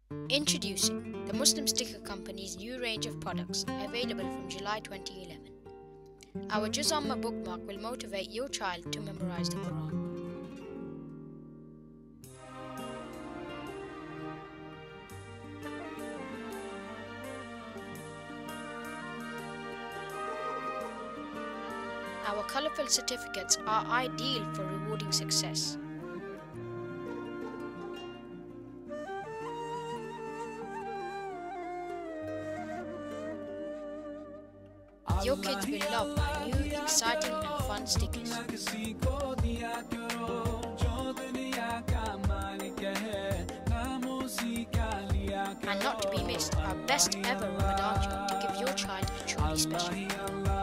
Introducing the Muslim Sticker Company's new range of products, available from July 2011. Our Juz Amma bookmark will motivate your child to memorize the Quran. Our colourful certificates are ideal for rewarding success. Your kids will love our new, exciting and fun stickers. And not to be missed, our best ever Ramadan jar to give your child a truly special.